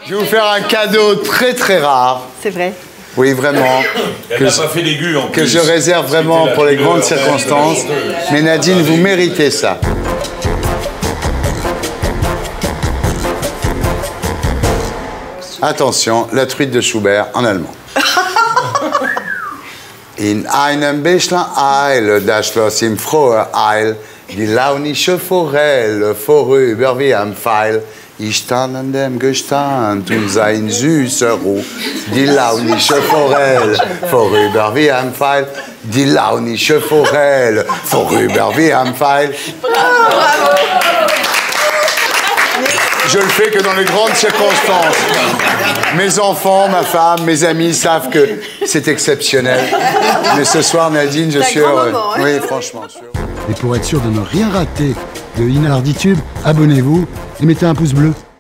Je vais vous faire un cadeau très très rare. C'est vrai. Oui, vraiment. Elle n'a pas fait l'aigu en plus. Que je réserve vraiment pour les grandes circonstances. Mais Nadine, vous méritez ça. Attention, la truite de Schubert en allemand. In einem Bächlein Eil, das Schloss im frohe Eil, die launische Forelle vorüber wie am Pfeil. Ich stand an dem Gestand und sah in süßer Ruhe, die launische Forelle vorüber wie am Pfeil, die launische Forelle vorüber wie am Pfeil. Je le fais que dans les grandes circonstances. Mes enfants, ma femme, mes amis savent que c'est exceptionnel. Mais ce soir, Nadine, je suis heureux. Moment, hein. Oui, franchement. Et pour être sûr de ne rien rater de Inarditube, abonnez-vous et mettez un pouce bleu.